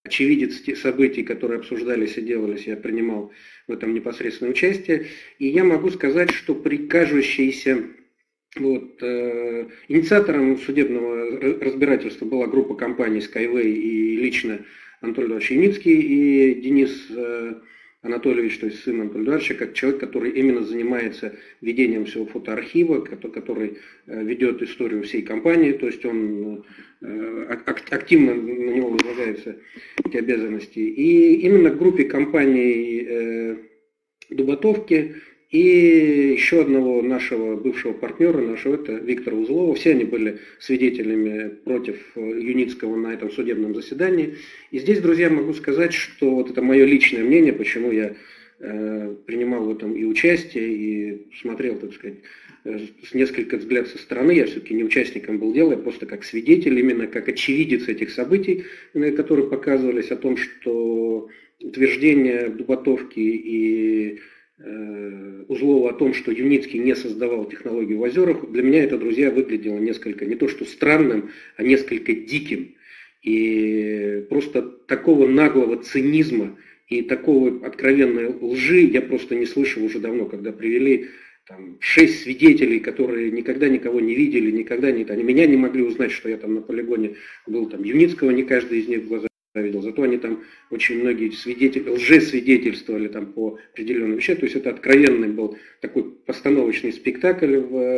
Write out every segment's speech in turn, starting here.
очевидец тех событий, которые обсуждались и делались, я принимал в этом непосредственное участие. И я могу сказать, что при кажущейся инициатором судебного разбирательства была группа компаний Skyway и лично Анатолий Эдуардович Юницкий и Денис Анатольевич, то есть сын Анатолия Эдуардовича, как человек, который именно занимается ведением всего фотоархива, который ведет историю всей компании, то есть он активно на него возлагаются эти обязанности. И именно к группе компаний Дубатовки и еще одного нашего бывшего партнера, это Виктора Узлова. Все они были свидетелями против Юницкого на этом судебном заседании. И здесь, друзья, могу сказать, что это мое личное мнение, почему я принимал в этом и участие, и смотрел, так сказать, с несколько взглядов со стороны. Я все-таки не участником был дела, я просто как свидетель, именно как очевидец этих событий, которые показывались, о том, что утверждение Дубатовки и Узлова о том, что Юницкий не создавал технологию в озерах, для меня это, друзья, выглядело несколько, не то что странным, а несколько диким. И просто такого наглого цинизма и такого откровенной лжи я просто не слышал уже давно, когда привели 6 свидетелей, которые никогда никого не видели, они меня не могли узнать, что я там на полигоне был, Юницкого не каждый из них в глаза видел, зато они там очень многие лжесвидетельствовали по определенным вещам, то есть это откровенный был такой постановочный спектакль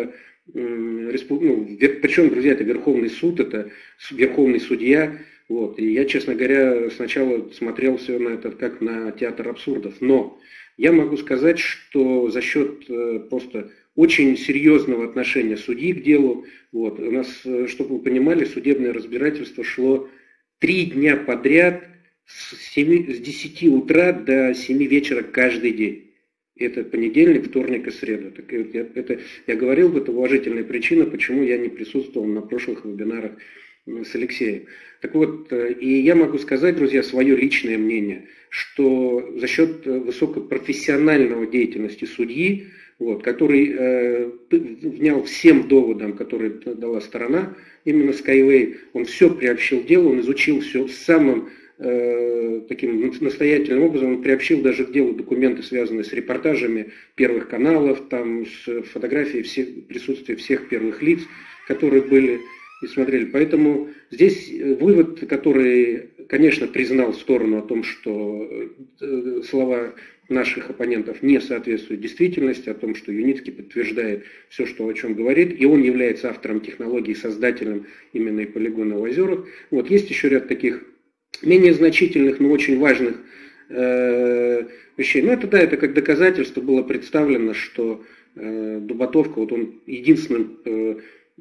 причем, друзья, это Верховный суд, это Верховный судья, и я, честно говоря, сначала смотрел все на это как на театр абсурдов, но я могу сказать, что за счет просто очень серьезного отношения судьи к делу, у нас, чтобы вы понимали, судебное разбирательство шло 3 дня подряд с 10 утра до 7 вечера каждый день. Это понедельник, вторник и среда. Я говорил, это уважительная причина, почему я не присутствовал на прошлых вебинарах с Алексеем. И я могу сказать, друзья, свое личное мнение, что за счет высокопрофессиональной деятельности судьи, который внял всем доводам, которые дала сторона, именно Skyway, он все приобщил к делу, он изучил все самым таким настоятельным образом, он приобщил даже к делу документы, связанные с репортажами первых каналов, с фотографией присутствия всех первых лиц, которые были и смотрели. Поэтому здесь вывод, который, конечно, признал сторону о том, что слова наших оппонентов не соответствуют действительности, о том, что Юницкий подтверждает все, о чем говорит, и он является автором технологии, создателем именно и полигона в озерах. Есть еще ряд таких менее значительных, но очень важных вещей. Это как доказательство было представлено, что Дубатовка, он единственной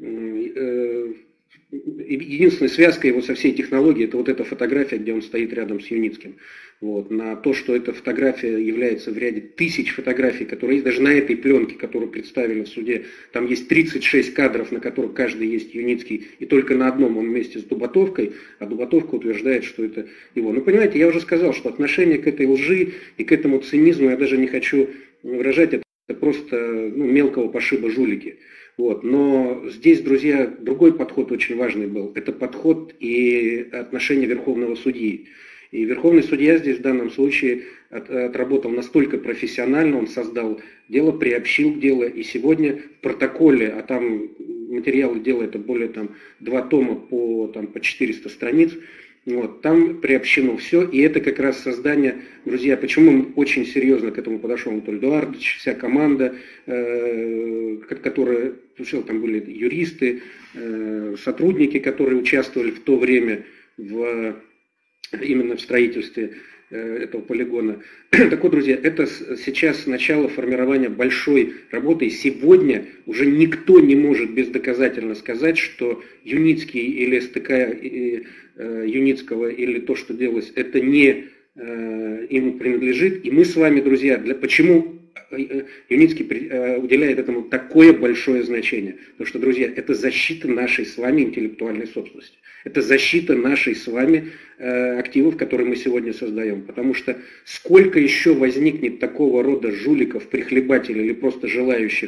связкой его со всей технологией, это эта фотография, где он стоит рядом с Юницким. На то, что эта фотография является в ряде тысяч фотографий, которые есть, даже на этой пленке, которую представили в суде, там есть 36 кадров, на которых каждый есть Юницкий, и только на одном он вместе с Дубатовкой, а Дубатовка утверждает, что это его. Понимаете, я уже сказал, что отношение к этой лжи и к этому цинизму, я даже не хочу выражать, это просто мелкого пошиба жулики. Но здесь, друзья, другой подход очень важный был. Это подход и отношение верховного судьи. И верховный судья здесь в данном случае отработал настолько профессионально, он создал дело, приобщил к делу, и сегодня в протоколе, а там материалы дела это более 2 тома по 400 страниц, там приобщено все, и это как раз создание, друзья, почему очень серьезно к этому подошел Анатолий Эдуардович, вся команда, которая, там были юристы, сотрудники, которые участвовали в то время именно в строительстве этого полигона. Друзья, это сейчас начало формирования большой работы, и сегодня уже никто не может бездоказательно сказать, что Юницкий или СТК Юницкого или то, что делалось, это не ему принадлежит. И мы с вами, друзья, почему Юницкий уделяет этому такое большое значение? Потому что, друзья, это защита нашей с вами интеллектуальной собственности. Это защита нашей с вами активов, которые мы сегодня создаем. Потому что сколько еще возникнет такого рода жуликов, прихлебателей или просто желающих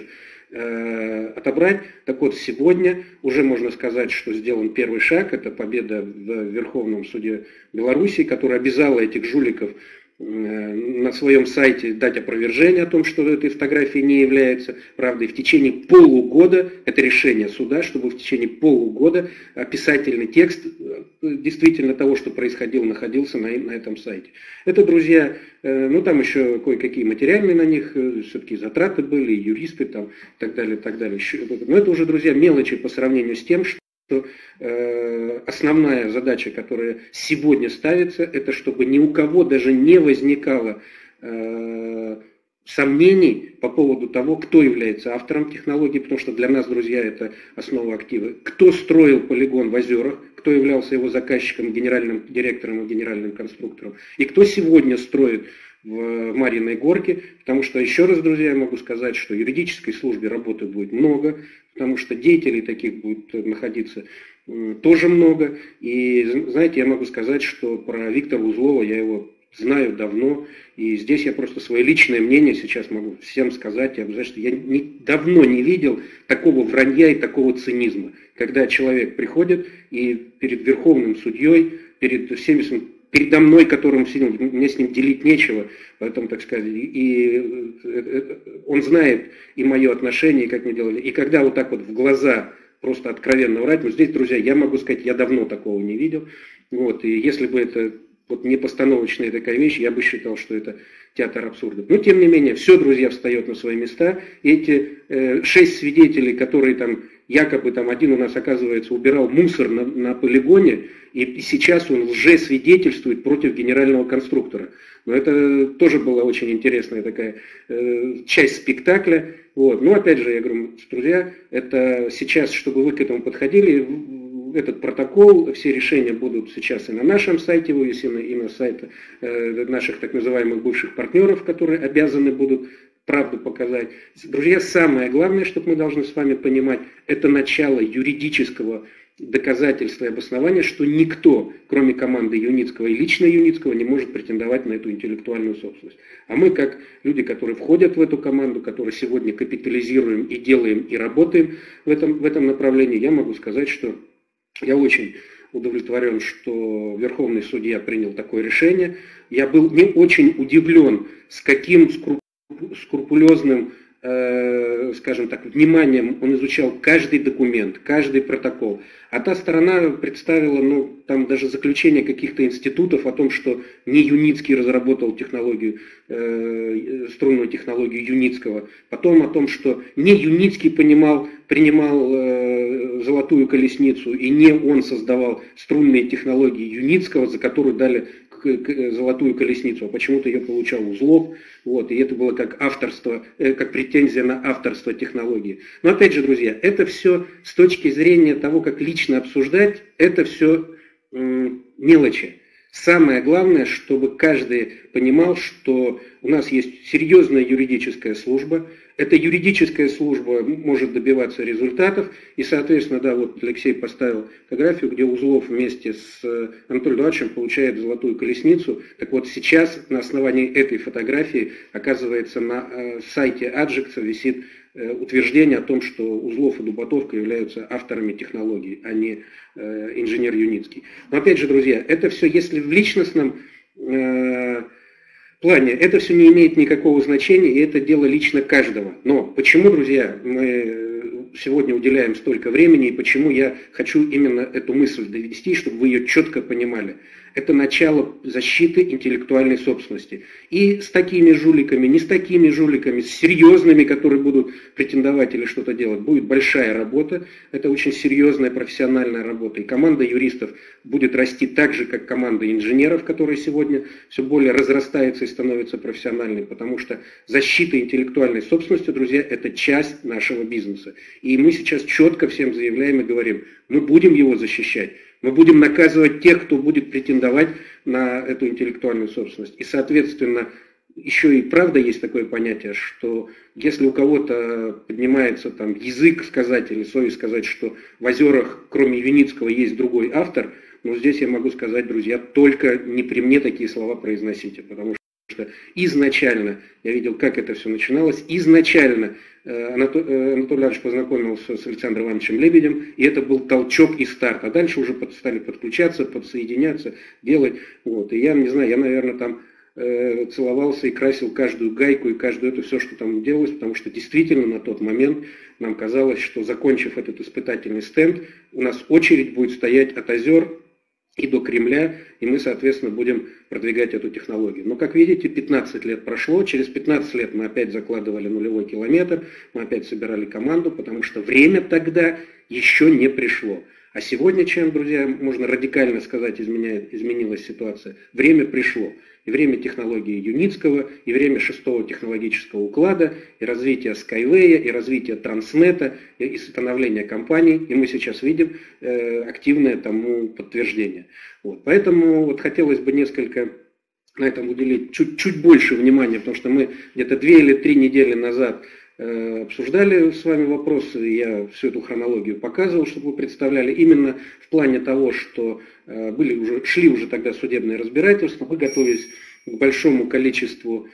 отобрать. Так вот, сегодня уже можно сказать, что сделан первый шаг, это победа в Верховном суде Беларуси, которая обязала этих жуликов на своем сайте дать опровержение о том, что этой фотографией не является. Правда, и в течение полугода, это решение суда, чтобы в течение полугода описательный текст действительно того, что происходило, находился на этом сайте. Это, друзья, ну там еще кое-какие материальные на них, все-таки затраты были, юристы там, и так далее, и так далее. Но это уже, друзья, мелочи по сравнению с тем, что основная задача, которая сегодня ставится, это чтобы ни у кого даже не возникало сомнений по поводу того, кто является автором технологии, потому что для нас, друзья, это основа актива. Кто строил полигон в Озерах, кто являлся его заказчиком, генеральным директором и генеральным конструктором, и кто сегодня строит в Марьиной Горке, потому что, еще раз, друзья, я могу сказать, что в юридической службе работы будет много, потому что деятелей таких будет находиться тоже много. И, знаете, я могу сказать, что про Виктора Узлова я его знаю давно, и здесь я просто свое личное мнение сейчас могу всем сказать, что я давно не видел такого вранья и такого цинизма, когда человек приходит и перед верховным судьей, перед всеми, передо мной, которым сидел, мне с ним делить нечего, поэтому, так сказать, и он знает и мое отношение, и как мы делали, и когда вот так вот в глаза просто откровенно врать, вот здесь, друзья, я могу сказать, я давно такого не видел, вот, и если бы это вот не постановочная такая вещь, я бы считал, что это театр абсурда. Но, тем не менее, все, друзья, встает на свои места. И эти 6 свидетелей, которые там, якобы там один у нас, оказывается, убирал мусор на полигоне, и сейчас он лжесвидетельствует против генерального конструктора. Но это тоже была очень интересная такая часть спектакля. Вот. Но, опять же, я говорю, друзья, это сейчас, чтобы вы к этому подходили, этот протокол, все решения будут сейчас и на нашем сайте вывесены, и на сайте наших так называемых бывших партнеров, которые обязаны будут правду показать. Друзья, самое главное, что мы должны с вами понимать, это начало юридического доказательства и обоснования, что никто, кроме команды Юницкого и лично Юницкого, не может претендовать на эту интеллектуальную собственность. А мы, как люди, которые входят в эту команду, которые сегодня капитализируем и делаем, и работаем в этом направлении, я могу сказать, что я очень удовлетворен, что Верховный судья принял такое решение. Я был не очень удивлен, с каким скрупулезным, скажем так, вниманием он изучал каждый документ, каждый протокол. А та сторона представила, там даже заключение каких-то институтов о том, что не Юницкий разработал технологию, струнную технологию Юницкого. Потом о том, что не Юницкий принимал золотую колесницу, и не он создавал струнные технологии Юницкого, за которую дали золотую колесницу, а почему-то ее получал Узлов, вот, и это было как авторство, как претензия на авторство технологии. Но опять же, друзья, это все с точки зрения того, как лично обсуждать, это все мелочи. Самое главное, чтобы каждый понимал, что у нас есть серьезная юридическая служба. Эта юридическая служба может добиваться результатов. И, соответственно, да, вот Алексей поставил фотографию, где Узлов вместе с Анатолием Эдуардовичем получает золотую колесницу. Так вот, сейчас на основании этой фотографии, оказывается, на сайте Аджекса висит утверждение о том, что Узлов и Дубатовка являются авторами технологий, а не инженер Юницкий. Но опять же, друзья, это все, если в личностном плане, это все не имеет никакого значения, и это дело лично каждого. Но почему, друзья, мы сегодня уделяем столько времени, и почему я хочу именно эту мысль довести, чтобы вы ее четко понимали. Это начало защиты интеллектуальной собственности. И с такими жуликами, не с такими жуликами, с серьезными, которые будут претендовать или что-то делать, будет большая работа. Это очень серьезная профессиональная работа. И команда юристов будет расти так же, как команда инженеров, которая сегодня все более разрастается и становится профессиональной. Потому что защита интеллектуальной собственности, друзья, это часть нашего бизнеса. И мы сейчас четко всем заявляем и говорим, мы будем его защищать. Мы будем наказывать тех, кто будет претендовать на эту интеллектуальную собственность. И, соответственно, еще и правда есть такое понятие, что если у кого-то поднимается там язык сказать или совесть сказать, что в Озерах, кроме Юницкого, есть другой автор, но здесь я могу сказать, друзья, только не при мне такие слова произносите, потому что изначально, я видел, как это все начиналось, изначально Анатолий Иванович познакомился с Александром Ивановичем Лебедем, и это был толчок и старт. А дальше уже стали подключаться, подсоединяться, делать. Вот. И я не знаю, я, наверное, там целовался и красил каждую гайку и каждую это все, что там делалось, потому что действительно на тот момент нам казалось, что, закончив этот испытательный стенд, у нас очередь будет стоять от озер и до Кремля, и мы, соответственно, будем продвигать эту технологию. Но, как видите, 15 лет прошло, через 15 лет мы опять закладывали нулевой километр, мы опять собирали команду, потому что время тогда еще не пришло. А сегодня, чем, друзья, можно радикально сказать, изменилась ситуация? Время пришло. И время технологии Юницкого, и время 6-го технологического уклада, и развития Skyway, и развития Транснета, и становления компаний. И мы сейчас видим активное тому подтверждение. Вот. Поэтому вот хотелось бы несколько на этом уделить чуть больше внимания, потому что мы где-то 2 или 3 недели назад обсуждали с вами вопросы, я всю эту хронологию показывал, чтобы вы представляли, именно в плане того, что шли уже тогда судебные разбирательства, мы готовились к большому количеству,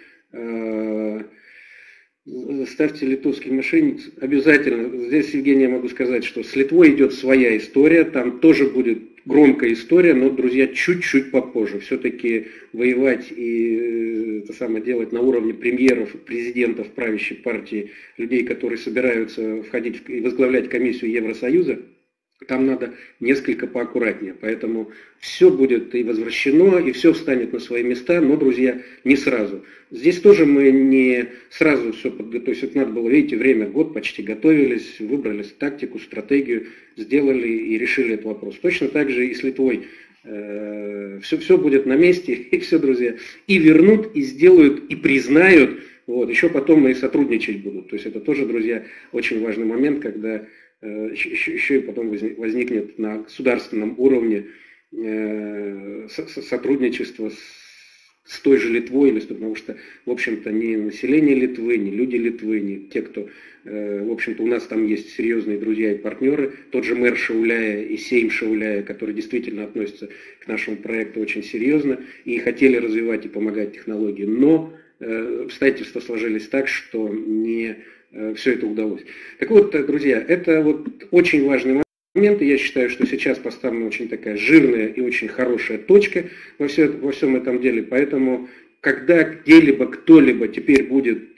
ставьте литовский мошенник, обязательно, здесь, Евгений, я могу сказать, что с Литвой идет своя история, там тоже будет громкая история, но, друзья, чуть-чуть попозже. Все-таки воевать и это самое делать на уровне премьеров, президентов правящей партии, людей, которые собираются входить и возглавлять комиссию Евросоюза, там надо несколько поаккуратнее. Поэтому все будет и возвращено, и все встанет на свои места, но, друзья, не сразу. Здесь тоже мы не сразу все подготовили. То есть это надо было, видите, время, год почти готовились, выбрали тактику, стратегию, сделали и решили этот вопрос. Точно так же и с Литвой. Все будет на месте, и все, друзья, и вернут, и сделают, и признают. Вот, еще потом и сотрудничать будут. То есть это тоже, друзья, очень важный момент, когда еще и потом возникнет на государственном уровне сотрудничество с той же Литвой, потому что, в общем-то, ни население Литвы, ни люди Литвы, ни те, кто, в общем-то, у нас там есть серьезные друзья и партнеры, тот же мэр Шауляя и Сейм Шауляя, которые действительно относятся к нашему проекту очень серьезно и хотели развивать и помогать технологии, но обстоятельства сложились так, что не все это удалось. Так вот, друзья, это вот очень важный момент, и я считаю, что сейчас поставлена очень такая жирная и очень хорошая точка во всем этом деле, поэтому, когда где-либо кто-либо теперь будет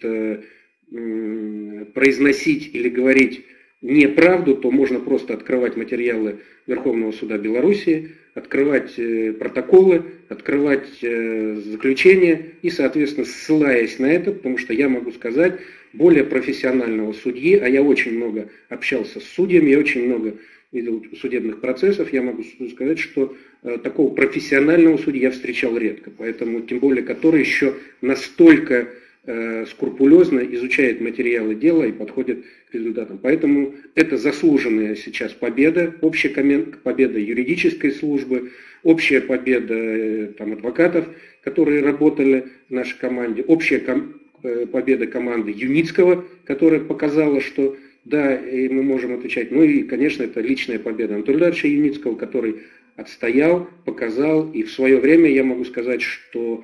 произносить или говорить неправду, то можно просто открывать материалы Верховного суда Беларуси, открывать протоколы, открывать заключения и, соответственно, ссылаясь на это, потому что я могу сказать, более профессионального судьи, а я очень много общался с судьями, я очень много видел судебных процессов, я могу сказать, что такого профессионального судьи я встречал редко, поэтому, тем более, который еще настолько скрупулезно изучает материалы дела и подходит к результатам. Поэтому это заслуженная сейчас победа, общая победа юридической службы, общая победа адвокатов, которые работали в нашей команде, общая победа команды Юницкого, которая показала, что да, и мы можем отвечать. Ну и, конечно, это личная победа Анатолия Ильича Юницкого, который отстоял, показал, и в свое время я могу сказать, что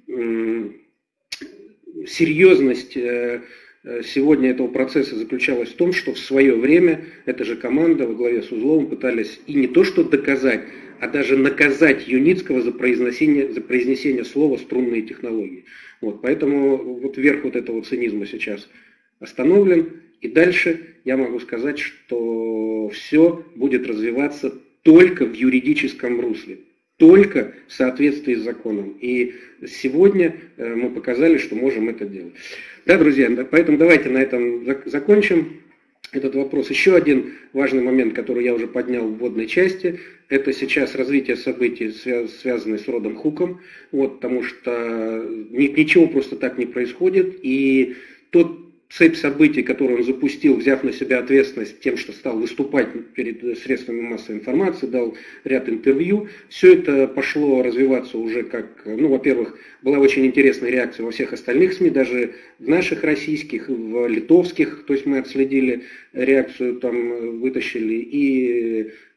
серьезность сегодня этого процесса заключалась в том, что в свое время эта же команда во главе с Узловым пытались и не то что доказать, а даже наказать Юницкого за произнесение слова «струнные технологии». Вот, поэтому вот верх вот этого цинизма сейчас остановлен. И дальше я могу сказать, что все будет развиваться только в юридическом русле, только в соответствии с законом. И сегодня мы показали, что можем это делать. Да, друзья, поэтому давайте на этом закончим этот вопрос. Еще один важный момент, который я уже поднял в вводной части, это сейчас развитие событий, связанных с родом Хуком, вот, потому что ничего просто так не происходит, и цепь событий, которую он запустил, взяв на себя ответственность тем, что стал выступать перед средствами массовой информации, дал ряд интервью, все это пошло развиваться уже как, во-первых, была очень интересная реакция во всех остальных СМИ, даже в наших российских, в литовских, то есть мы отследили реакцию, там вытащили и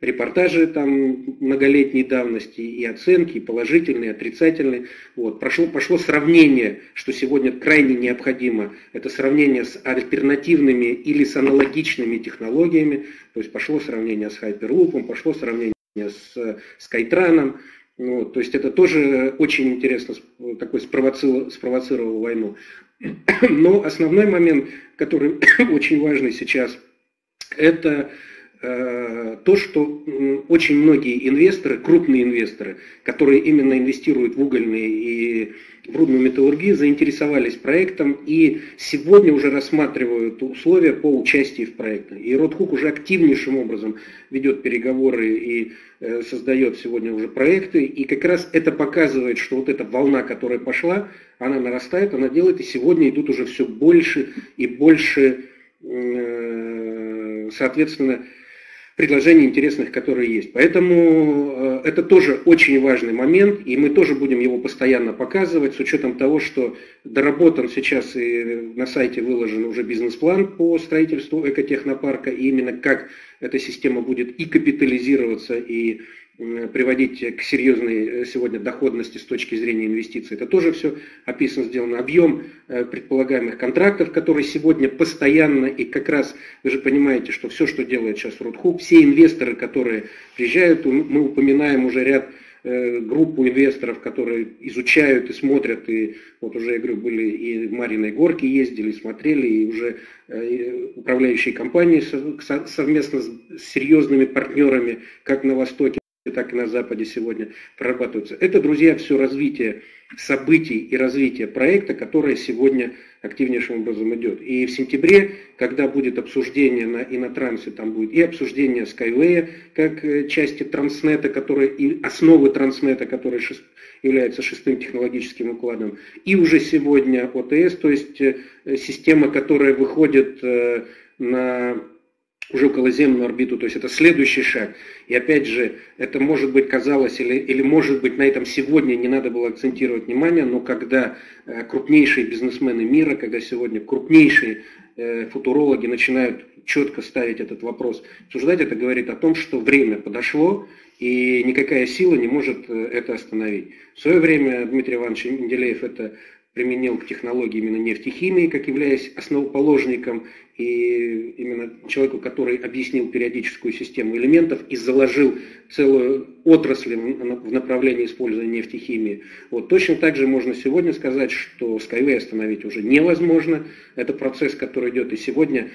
репортажи там многолетней давности, и оценки, и положительные, и отрицательные. Вот. Пошло сравнение, что сегодня крайне необходимо, это сравнение с альтернативными или с аналогичными технологиями, то есть пошло сравнение с Hyperloop, пошло сравнение с Skytran. Ну, то есть это тоже очень интересно такой спровоцировал войну. Но основной момент, который очень важный сейчас, это то, что очень многие инвесторы, крупные инвесторы, которые именно инвестируют в угольные и в рудную металлургию, заинтересовались проектом и сегодня уже рассматривают условия по участию в проекте. И Ротхук уже активнейшим образом ведет переговоры и создает сегодня уже проекты. И как раз это показывает, что вот эта волна, которая пошла, она нарастает, она делает, и сегодня идут уже все больше и больше, соответственно, предложений интересных, которые есть. Поэтому это тоже очень важный момент, и мы тоже будем его постоянно показывать, с учетом того, что доработан сейчас и на сайте выложен уже бизнес-план по строительству экотехнопарка, и именно как эта система будет и капитализироваться, и приводить к серьезной сегодня доходности с точки зрения инвестиций. Это тоже все описано, сделано. Объем предполагаемых контрактов, которые сегодня постоянно, и как раз вы же понимаете, что все, что делает сейчас Ротхук, все инвесторы, которые приезжают, мы упоминаем уже ряд группу инвесторов, которые изучают и смотрят, и вот уже, я говорю, были и в Марьиной Горке ездили, смотрели, и уже управляющие компании совместно с серьезными партнерами, как на Востоке, так и на Западе сегодня прорабатываются. Это, друзья, все развитие событий и развитие проекта, которое сегодня активнейшим образом идет. И в сентябре, когда будет обсуждение и на Трансе, там будет и обсуждение Skyway, как части Транснета, и основы Транснета, который является шестым технологическим укладом, и уже сегодня ОТС, то есть система, которая выходит на уже околоземную орбиту, то есть это следующий шаг. И опять же, это может быть казалось, или может быть на этом сегодня не надо было акцентировать внимание, но когда крупнейшие бизнесмены мира, когда сегодня крупнейшие футурологи начинают четко ставить этот вопрос, обсуждать, это говорит о том, что время подошло, и никакая сила не может это остановить. В свое время Дмитрий Иванович Менделеев это применил к технологии именно нефтехимии, как являясь основоположником и именно человеку, который объяснил периодическую систему элементов и заложил целую отрасль в направлении использования нефтехимии. Вот. Точно так же можно сегодня сказать, что Skyway остановить уже невозможно. Это процесс, который идет. И сегодня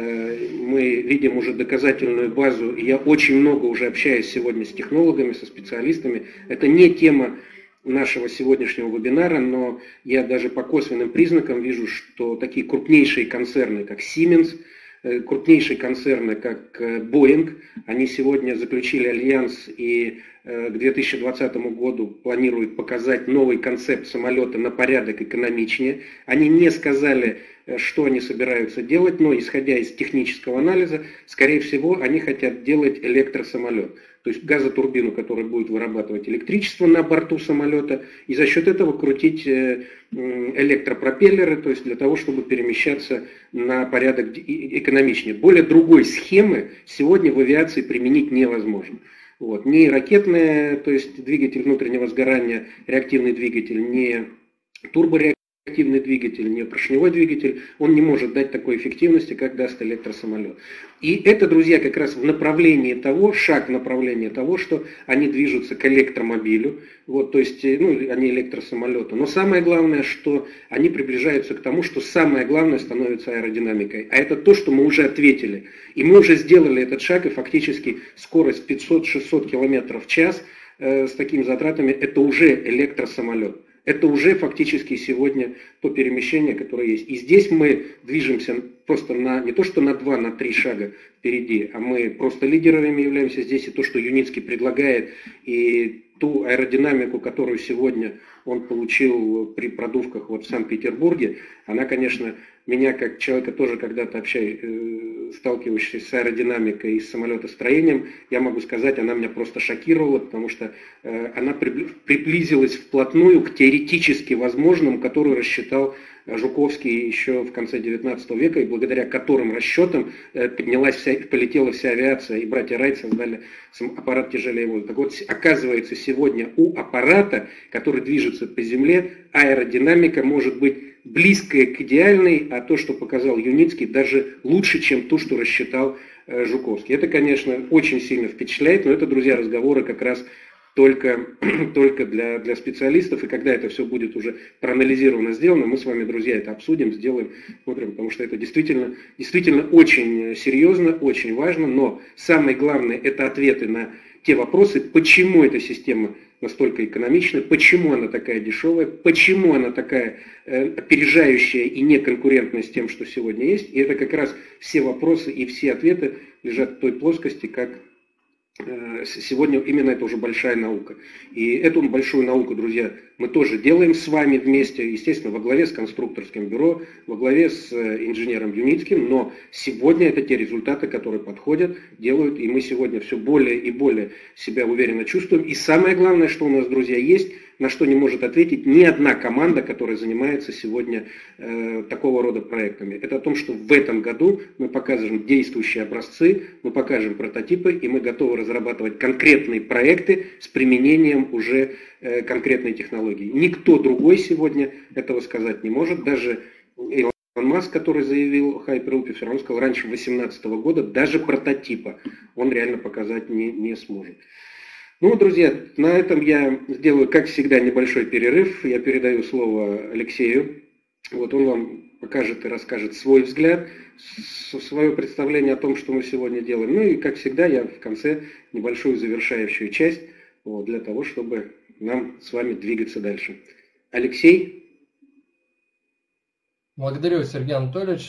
мы видим уже доказательную базу. И я очень много уже общаюсь сегодня с технологами, со специалистами. Это не тема нашего сегодняшнего вебинара, но я даже по косвенным признакам вижу, что такие крупнейшие концерны, как Siemens, крупнейшие концерны, как Boeing, они сегодня заключили альянс и к 2020 году планируют показать новый концепт самолета на порядок экономичнее. Они не сказали, что они собираются делать, но исходя из технического анализа, скорее всего, они хотят делать электросамолет. То есть газотурбину, которая будет вырабатывать электричество на борту самолета, и за счет этого крутить электропропеллеры, то есть для того, чтобы перемещаться на порядок экономичнее. Более другой схемы сегодня в авиации применить невозможно. Вот. Ни ракетная, то есть двигатель внутреннего сгорания, реактивный двигатель, ни турбореактивный двигатель, не поршневой двигатель, он не может дать такой эффективности, как даст электросамолет. И это, друзья, как раз в направлении того, шаг в направлении того, что они движутся к электромобилю, вот, то есть, они электросамолеты. Но самое главное, что они приближаются к тому, что самое главное становится аэродинамикой. А это то, что мы уже ответили. И мы уже сделали этот шаг, и фактически скорость 500-600 км в час с такими затратами, это уже электросамолет. Это уже фактически сегодня то перемещение, которое есть. И здесь мы движемся просто не то что на 2, на 3 шага впереди, а мы просто лидерами являемся здесь. И то, что Юницкий предлагает, и ту аэродинамику, которую сегодня он получил при продувках в Санкт-Петербурге, она, конечно, меня как человека тоже когда-то сталкивающегося с аэродинамикой и с самолетостроением, я могу сказать, она меня просто шокировала, потому что она приблизилась вплотную к теоретически возможному, который рассчитал Жуковский еще в конце 19 века, и благодаря которым расчетам полетела вся авиация, и братья Райт создали аппарат тяжелее воздуха. Так вот, оказывается, сегодня у аппарата, который движется по земле, аэродинамика может быть близкая к идеальной, а то, что показал Юницкий, даже лучше, чем то, что рассчитал Жуковский. Это, конечно, очень сильно впечатляет, но это, друзья, разговоры как раз только для специалистов, и когда это все будет уже проанализировано, сделано, мы с вами, друзья, это обсудим, сделаем, смотрим, потому что это действительно очень серьезно, очень важно, но самое главное, это ответы на те вопросы, почему эта система настолько экономична, почему она такая дешевая, почему она такая опережающая и неконкурентная с тем, что сегодня есть. И это как раз все вопросы и все ответы лежат в той плоскости, как сегодня именно это уже большая наука. И эту большую науку, друзья, мы тоже делаем с вами вместе, естественно, во главе с конструкторским бюро, во главе с инженером Юницким, но сегодня это те результаты, которые подходят, делают, и мы сегодня все более и более себя уверенно чувствуем. И самое главное, что у нас, друзья, есть, на что не может ответить ни одна команда, которая занимается сегодня такого рода проектами. Это о том, что в этом году мы покажем действующие образцы, мы покажем прототипы, и мы готовы разрабатывать конкретные проекты с применением уже конкретной технологии. Никто другой сегодня этого сказать не может. Даже Илон Маск, который заявил Hyperloop, все равно сказал, раньше 2018 года даже прототипа он реально показать не сможет. Ну, друзья, на этом я сделаю, как всегда, небольшой перерыв. Я передаю слово Алексею. Вот он вам покажет и расскажет свой взгляд, свое представление о том, что мы сегодня делаем. Ну и, как всегда, я в конце небольшую завершающую часть для того, чтобы нам с вами двигаться дальше. Алексей? Благодарю, Сергей Анатольевич.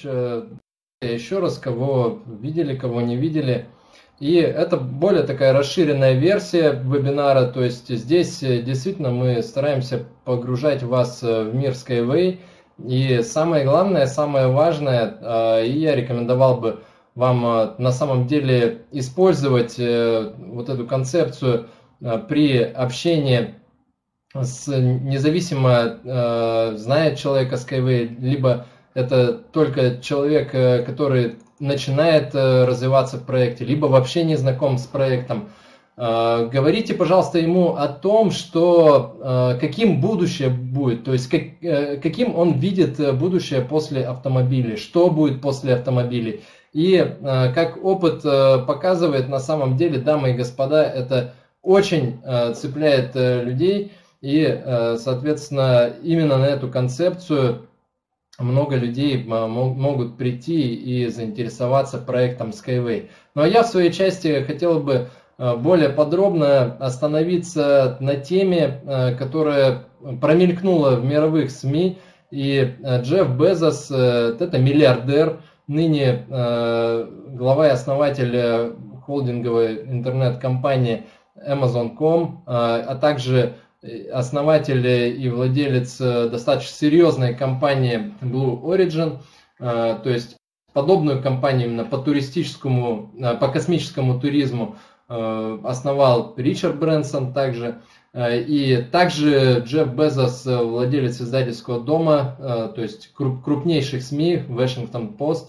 Еще раз, кого видели, кого не видели. И это более такая расширенная версия вебинара, то есть здесь действительно мы стараемся погружать вас в мир Skyway. И самое главное, самое важное, и я рекомендовал бы вам на самом деле использовать вот эту концепцию при общении с независимо знает человека Skyway, либо это только человек, который начинает развиваться в проекте, либо вообще не знаком с проектом. Говорите, пожалуйста, ему о том, что каким будущее будет, то есть каким он видит будущее после автомобилей, что будет после автомобилей. И как опыт показывает, на самом деле, дамы и господа, это очень цепляет людей, и, соответственно, именно на эту концепцию много людей могут прийти и заинтересоваться проектом Skyway. Ну а я в своей части хотел бы более подробно остановиться на теме, которая промелькнула в мировых СМИ. И Джефф Безос, это миллиардер, ныне глава и основатель холдинговой интернет-компании Amazon.com, а также основатель и владелец достаточно серьезной компании Blue Origin, то есть подобную компанию именно по космическому туризму основал Ричард Брэнсон также. И также Джефф Безос, владелец издательского дома, то есть крупнейших СМИ, Washington Post.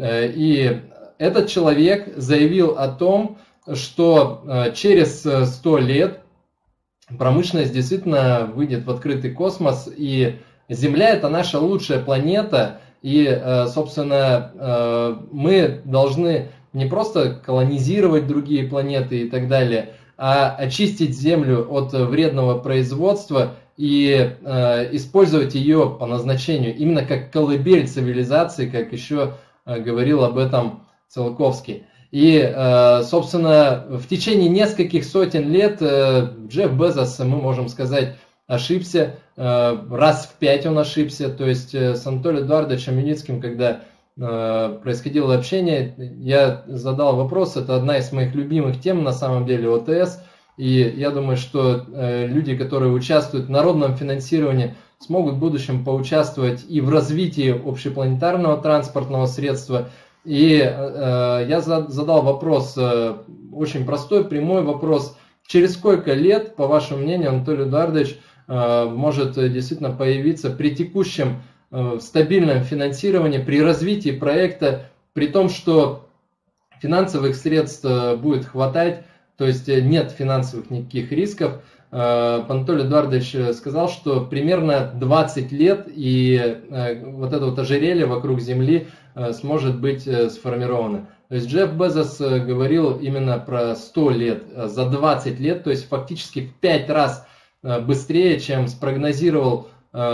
И этот человек заявил о том, что через 100 лет промышленность действительно выйдет в открытый космос, и Земля – это наша лучшая планета, и, собственно, мы должны не просто колонизировать другие планеты и так далее, а очистить Землю от вредного производства и использовать ее по назначению, именно как колыбель цивилизации, как еще говорил об этом Циолковский. И, собственно, в течение нескольких сотен лет Джефф Безос, мы можем сказать, ошибся, раз в 5 он ошибся, то есть с Анатолием Эдуардовичем Юницким, когда происходило общение, я задал вопрос, это одна из моих любимых тем на самом деле, ОТС, и я думаю, что люди, которые участвуют в народном финансировании, смогут в будущем поучаствовать и в развитии общепланетарного транспортного средства. И я задал вопрос, очень простой, прямой вопрос, через сколько лет, по вашему мнению, Анатолий Эдуардович, может действительно появиться при текущем стабильном финансировании, при развитии проекта, при том, что финансовых средств будет хватать, то есть нет финансовых никаких рисков. Анатолий Эдуардович сказал, что примерно 20 лет и вот это вот ожерелье вокруг Земли сможет быть сформировано. То есть Джефф Безос говорил именно про 100 лет, за 20 лет, то есть фактически в 5 раз быстрее, чем спрогнозировал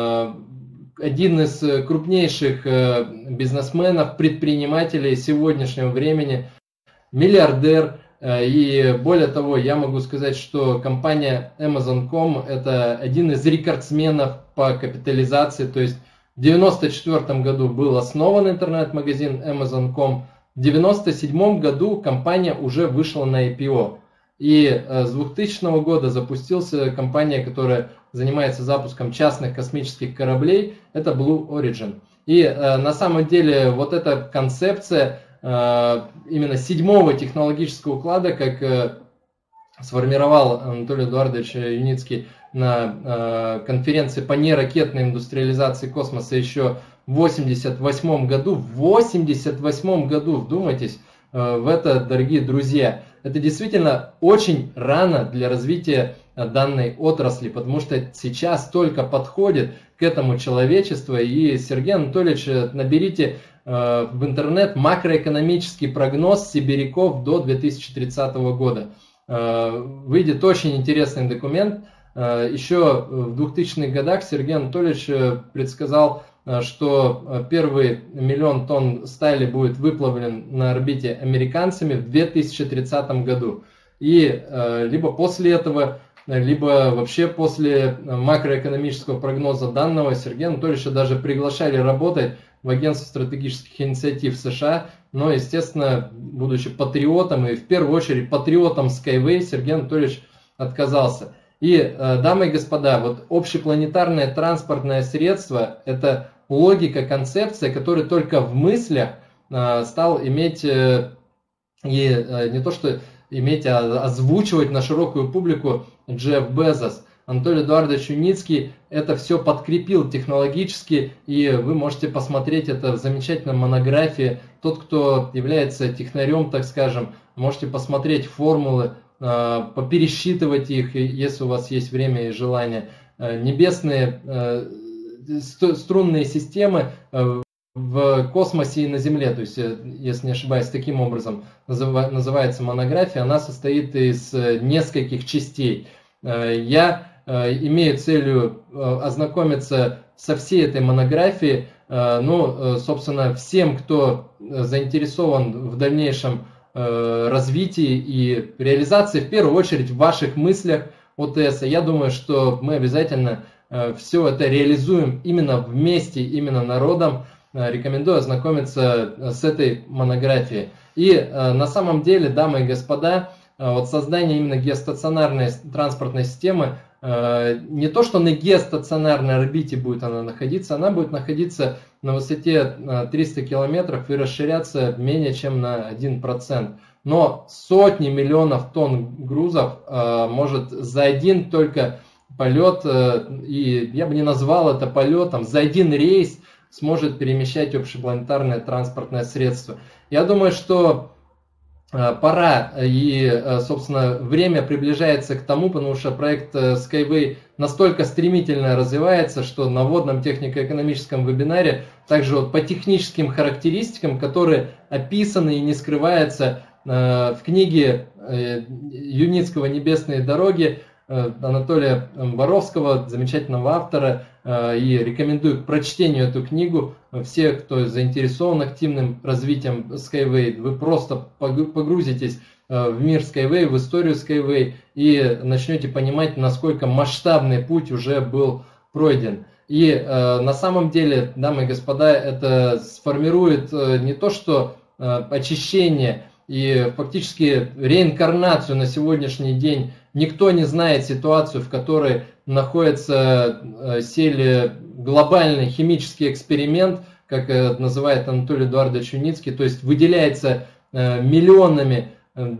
один из крупнейших бизнесменов, предпринимателей сегодняшнего времени, миллиардер. И более того, я могу сказать, что компания Amazon.com это один из рекордсменов по капитализации. То есть в 1994 году был основан интернет-магазин Amazon.com, в 1997 году компания уже вышла на IPO. И с 2000 года запустилась компания, которая занимается запуском частных космических кораблей, это Blue Origin. И на самом деле вот эта концепция именно 7-го технологического уклада, как сформировал Анатолий Эдуардович Юницкий на конференции по неракетной индустриализации космоса еще в 1988 году. В 1988 году, вдумайтесь в это, дорогие друзья, это действительно очень рано для развития данной отрасли, потому что сейчас только подходит к этому человечество. И, Сергей Анатольевич, наберите в интернет макроэкономический прогноз сибиряков до 2030 года. Выйдет очень интересный документ. Еще в 2000-х годах Сергей Анатольевич предсказал, что первый 1 миллион тонн стали будет выплавлен на орбите американцами в 2030 году. И либо после этого, либо вообще после макроэкономического прогноза данного Сергея Анатольевича даже приглашали работать в Агентство стратегических инициатив США, но, естественно, будучи патриотом и в первую очередь патриотом Skyway, Сергей Анатольевич отказался. И, дамы и господа, вот общепланетарное транспортное средство – это логика, концепция, которая только в мыслях стал иметь, и не то что иметь, а озвучивать на широкую публику Джефф Безос. Анатолий Эдуардович Юницкий это все подкрепил технологически, и вы можете посмотреть это в замечательной монографии. Тот, кто является технарем, так скажем, можете посмотреть формулы, попересчитывать их, если у вас есть время и желание. Небесные струнные системы в космосе и на Земле, то есть, если не ошибаюсь, таким образом называется монография, она состоит из нескольких частей. Я имею целью ознакомиться со всей этой монографией, ну, собственно, всем, кто заинтересован в дальнейшем развитии и реализации, в первую очередь в ваших мыслях ОТС. Я думаю, что мы обязательно все это реализуем именно вместе, именно народом. Рекомендую ознакомиться с этой монографией. И на самом деле, дамы и господа, вот создание именно геостационарной транспортной системы, не то, что на геостационарной орбите будет она будет находиться на высоте 300 километров и расширяться менее чем на 1%. Но сотни миллионов тонн грузов может за один только полет, и я бы не назвал это полетом, за один рейс сможет перемещать общепланетарное транспортное средство. Я думаю, что пора и, собственно, время приближается к тому, потому что проект Skyway настолько стремительно развивается, что на вводном технико-экономическом вебинаре также вот по техническим характеристикам, которые описаны и не скрываются в книге Юницкого «Небесные дороги» Анатолия Боровского, замечательного автора, и рекомендую к прочтению эту книгу. Все, кто заинтересован активным развитием Skyway, вы просто погрузитесь в мир Skyway, в историю Skyway и начнете понимать, насколько масштабный путь уже был пройден. И на самом деле, дамы и господа, это сформирует не то что очищение и фактически реинкарнацию на сегодняшний день. Никто не знает ситуацию, в которой находится сели глобальный химический эксперимент, как называет Анатолий Эдуардович Юницкий, то есть выделяется миллионами,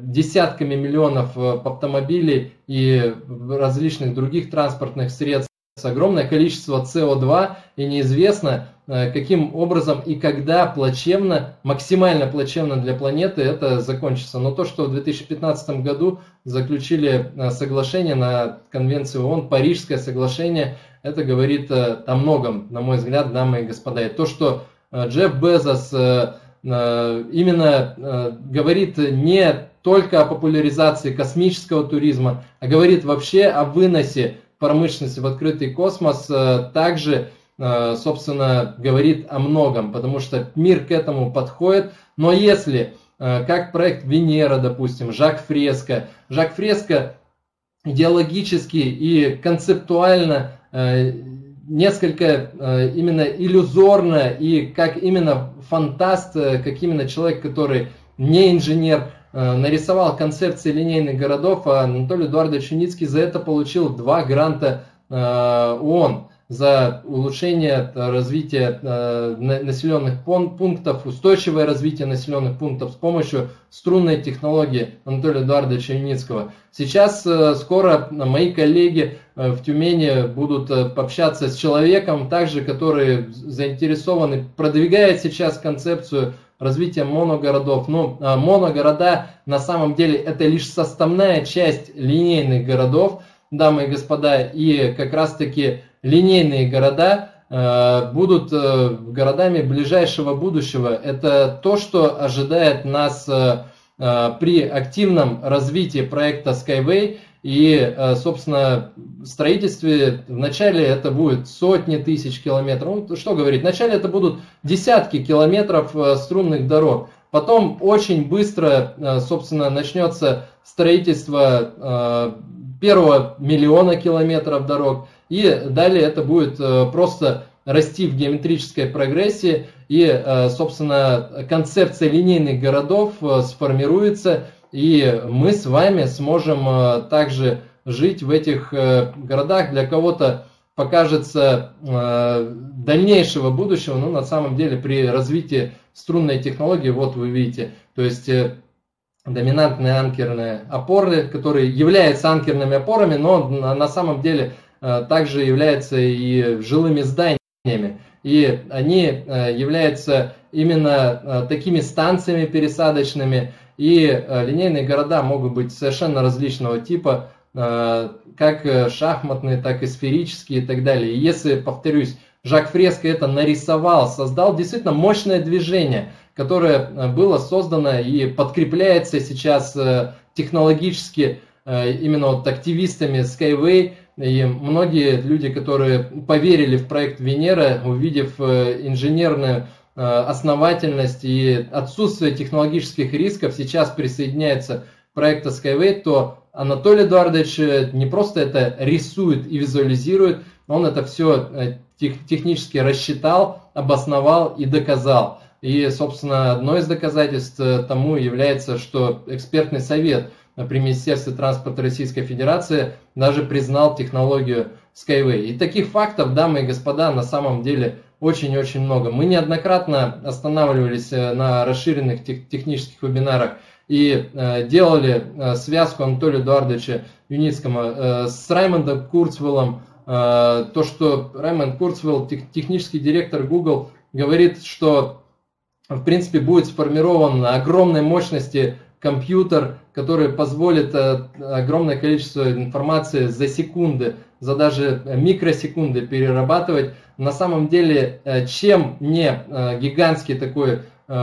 десятками миллионов автомобилей и различных других транспортных средств. огромное количество СО2, и неизвестно, каким образом и когда плачевно, максимально плачевно для планеты это закончится. Но то, что в 2015 году заключили соглашение на конвенции ООН, Парижское соглашение, это говорит о многом, на мой взгляд, дамы и господа. И то, что Джефф Безос именно говорит не только о популяризации космического туризма, а говорит вообще о выносе промышленности в открытый космос, также, собственно, говорит о многом, потому что мир к этому подходит. Но если, как проект Венера, допустим, Жак Фреско идеологически и концептуально несколько именно иллюзорно и как именно фантаст, как именно человек, который не инженер, нарисовал концепции линейных городов, а Анатолий Эдуардович Юницкий за это получил 2 гранта ООН за улучшение развития населенных пунктов, устойчивое развитие населенных пунктов с помощью струнной технологии Анатолия Эдуардовича Юницкого. Сейчас скоро мои коллеги в Тюмени будут общаться с человеком, также который заинтересован, продвигает сейчас концепцию развития моногородов. Но моногорода на самом деле это лишь составная часть линейных городов, дамы и господа, и как раз таки линейные города будут городами ближайшего будущего. Это то, что ожидает нас при активном развитии проекта Skyway. И, собственно, в строительстве вначале это будет сотни тысяч километров. Ну, что говорить, вначале это будут десятки километров струнных дорог. Потом очень быстро, собственно, начнется строительство первого миллиона километров дорог. И далее это будет просто расти в геометрической прогрессии. И, собственно, концепция линейных городов сформируется. И мы с вами сможем также жить в этих городах. Для кого-то покажется дальнейшего будущего, но на самом деле при развитии струнной технологии, вот вы видите, то есть доминантные анкерные опоры, которые являются анкерными опорами, но на самом деле также являются и жилыми зданиями. И они являются именно такими станциями пересадочными. И линейные города могут быть совершенно различного типа, как шахматные, так и сферические и так далее. И если, повторюсь, Жак Фреско это нарисовал, создал действительно мощное движение, которое было создано и подкрепляется сейчас технологически именно вот активистами Skyway. И многие люди, которые поверили в проект Венера, увидев инженерную основательность и отсутствие технологических рисков, сейчас присоединяется к проекту Skyway, то Анатолий Эдуардович не просто это рисует и визуализирует, он это все технически рассчитал, обосновал и доказал. И, собственно, одно из доказательств тому является, что экспертный совет при Министерстве транспорта Российской Федерации даже признал технологию Skyway. И таких фактов, дамы и господа, на самом деле очень-очень много. Мы неоднократно останавливались на расширенных технических вебинарах и делали связку Анатолия Эдуардовича Юницкого с Раймондом Курцвеллом. То, что Раймонд Курцвелл, технический директор Google, говорит, что в принципе будет сформирован огромной мощности компьютер, который позволит огромное количество информации за секунды, за даже микросекунды перерабатывать. На самом деле, чем не гигантский такой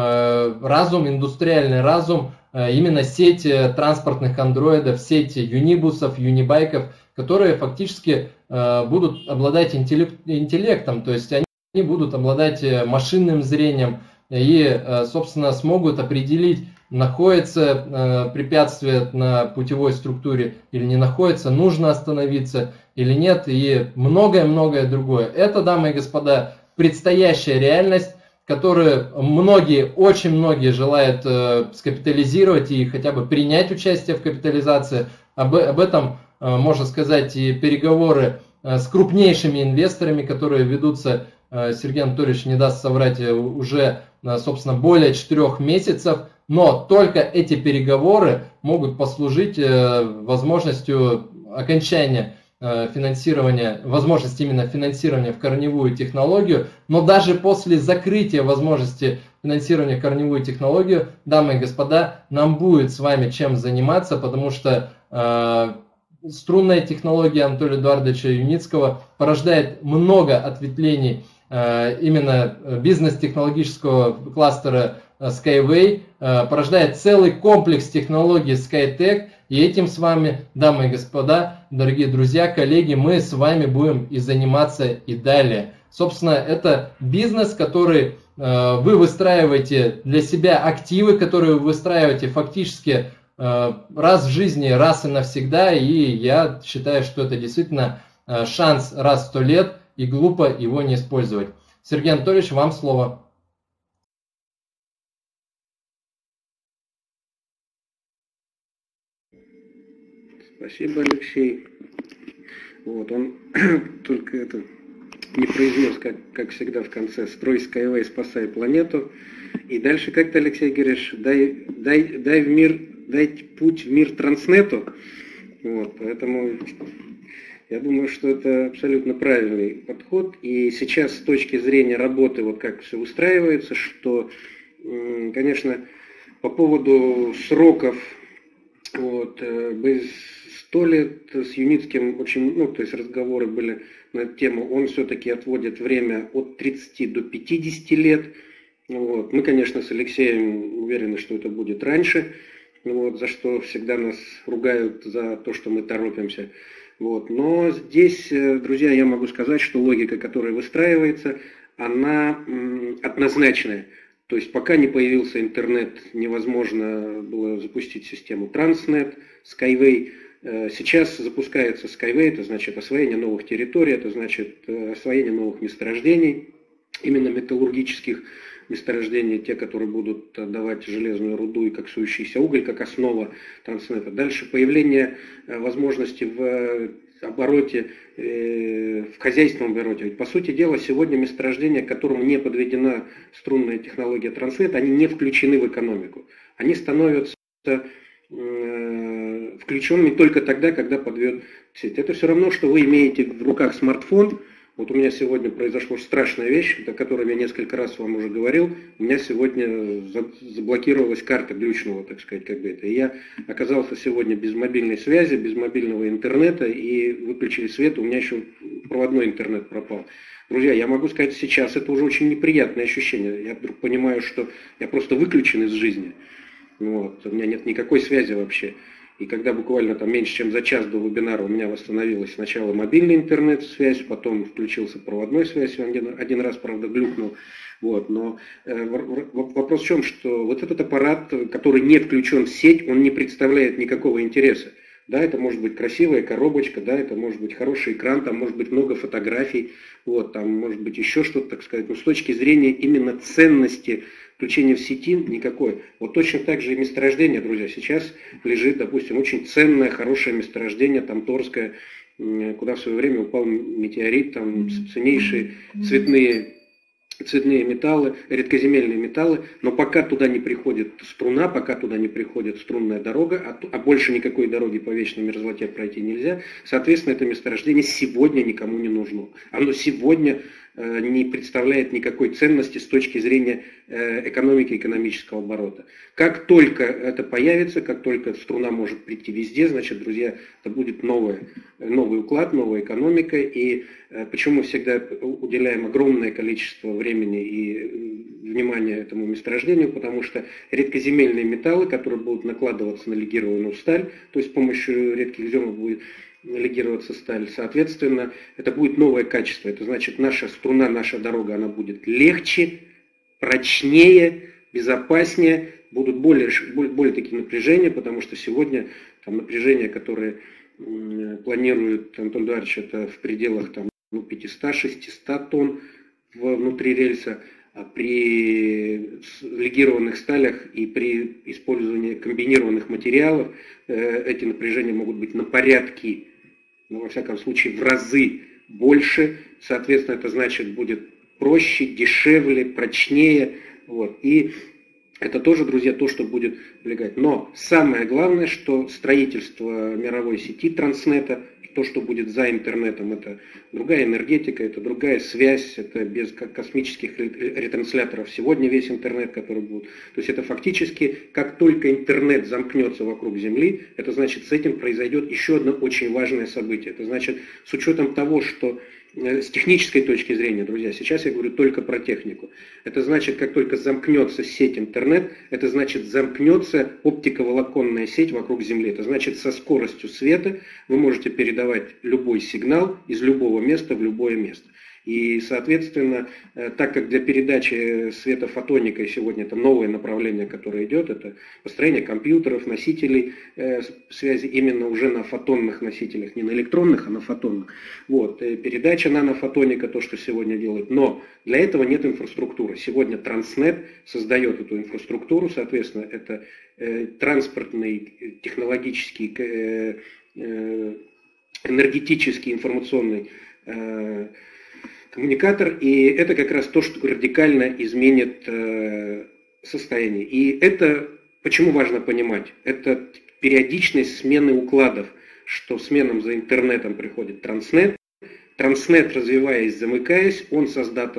разум, индустриальный разум, именно сеть транспортных андроидов, сеть юнибусов, юнибайков, которые фактически будут обладать интеллектом, то есть они будут обладать машинным зрением и, собственно, смогут определить, находится препятствие на путевой структуре или не находится, нужно остановиться или нет, и многое-многое другое. Это, дамы и господа, предстоящая реальность, которую многие, очень многие желают скапитализировать и хотя бы принять участие в капитализации. Об этом можно сказать и переговоры с крупнейшими инвесторами, которые ведутся, Сергей Анатольевич не даст соврать, уже, собственно, более 4 месяцев. Но только эти переговоры могут послужить возможностью окончания финансирования, возможность именно финансирования в корневую технологию, но даже после закрытия возможности финансирования в корневую технологию, дамы и господа, нам будет с вами чем заниматься, потому что струнная технология Анатолия Эдуардовича Юницкого порождает много ответвлений именно бизнес-технологического кластера Skyway, порождает целый комплекс технологий SkyTech, и этим с вами, дамы и господа, дорогие друзья, коллеги, мы с вами будем и заниматься и далее. Собственно, это бизнес, который вы выстраиваете для себя, активы, которые вы выстраиваете фактически раз в жизни, раз и навсегда, и я считаю, что это действительно шанс раз в 100 лет, и глупо его не использовать. Сергей Анатольевич, вам слово. Спасибо, Алексей. Вот, он только это не произнес, как всегда в конце, строй Skyway, спасай планету. И дальше как-то, Алексей, говоришь, дайте путь в мир Транснету. Вот, поэтому я думаю, что это абсолютно правильный подход. И сейчас с точки зрения работы, вот как все устраивается, что, конечно, по поводу сроков, вот, 100 лет с Юницким очень, то есть разговоры были на эту тему, он все-таки отводит время от 30 до 50 лет. Вот. Мы, конечно, с Алексеем уверены, что это будет раньше, вот, за что всегда нас ругают за то, что мы торопимся. Вот. Но здесь, друзья, я могу сказать, что логика, которая выстраивается, она однозначная. То есть пока не появился интернет, невозможно было запустить систему Transnet, Skyway. Сейчас запускается Skyway, это значит освоение новых территорий, это значит освоение новых месторождений, именно металлургических месторождений, те, которые будут давать железную руду и коксующийся уголь, как основа Транснета. Дальше появление возможности в обороте, в хозяйственном обороте. Ведь, по сути дела, сегодня месторождения, к которым не подведена струнная технология Транснет, они не включены в экономику. Они становятся включенными только тогда, когда подведет сеть. Это все равно, что вы имеете в руках смартфон. Вот у меня сегодня произошла страшная вещь, о которой я несколько раз вам уже говорил. У меня сегодня заблокировалась карта, глючнула, так сказать, как бы это. И я оказался сегодня без мобильной связи, без мобильного интернета, и выключили свет, у меня еще проводной интернет пропал. Друзья, я могу сказать сейчас, это уже очень неприятное ощущение. Я вдруг понимаю, что я просто выключен из жизни. Вот, у меня нет никакой связи вообще. И когда буквально там меньше, чем за час до вебинара у меня восстановилась сначала мобильный интернет-связь, потом включился проводной связь, один раз, правда, глюкнул. Вот, но вопрос в чем, что вот этот аппарат, который не включен в сеть, он не представляет никакого интереса. Да, это может быть красивая коробочка, да, это может быть хороший экран, там может быть много фотографий, вот, там может быть еще что-то, так сказать. Но с точки зрения именно ценности включения в сети никакой. Вот точно так же и месторождение, друзья. Сейчас лежит, допустим, очень ценное, хорошее месторождение, там Торское, куда в свое время упал метеорит, там ценнейшие цветные металлы, редкоземельные металлы, но пока туда не приходит струна, пока туда не приходит струнная дорога, а больше никакой дороги по вечной мерзлоте пройти нельзя, соответственно, это месторождение сегодня никому не нужно. Оно сегодня не представляет никакой ценности с точки зрения экономики, экономического оборота. Как только это появится, как только струна может прийти везде, значит, друзья, это будет новый уклад, новая экономика. И почему мы всегда уделяем огромное количество времени и внимания этому месторождению? Потому что редкоземельные металлы, которые будут накладываться на легированную сталь, то есть с помощью редких земель будет легироваться сталь, соответственно, это будет новое качество. Это значит, наша струна, наша дорога, она будет легче, прочнее, безопаснее, будут более такие напряжения, потому что сегодня там напряжение, которое планирует Антон Эдуардович, это в пределах там, 500-600 тонн внутри рельса, а при легированных сталях и при использовании комбинированных материалов эти напряжения могут быть на порядки, во всяком случае в разы больше. Соответственно, это значит будет проще, дешевле, прочнее. Вот. И Это тоже, друзья, то, что будет влиять. Но самое главное, что строительство мировой сети Транснета, то, что будет за интернетом, это другая энергетика, это другая связь, это без космических ретрансляторов. Сегодня весь интернет, который будет. То есть это фактически, как только интернет замкнется вокруг Земли, это значит, с этим произойдет еще одно очень важное событие. Это значит, с учетом того, что с технической точки зрения, друзья, сейчас я говорю только про технику. Это значит, как только замкнется сеть интернет, это значит замкнется оптиковолоконная сеть вокруг Земли. Это значит со скоростью света вы можете передавать любой сигнал из любого места в любое место. И, соответственно, так как для передачи светофотоникой сегодня это новое направление, которое идет, это построение компьютеров, носителей связи именно уже на фотонных носителях, не на электронных, а на фотонных. Вот, передача нанофотоника, то, что сегодня делают. Но для этого нет инфраструктуры. Сегодня Транснет создает эту инфраструктуру, соответственно, это транспортный, технологический, энергетический, информационный коммуникатор, и это как раз то, что радикально изменит состояние. И это, почему важно понимать, это периодичность смены укладов, что сменам за интернетом приходит Транснет. Транснет, развиваясь, замыкаясь, он создаст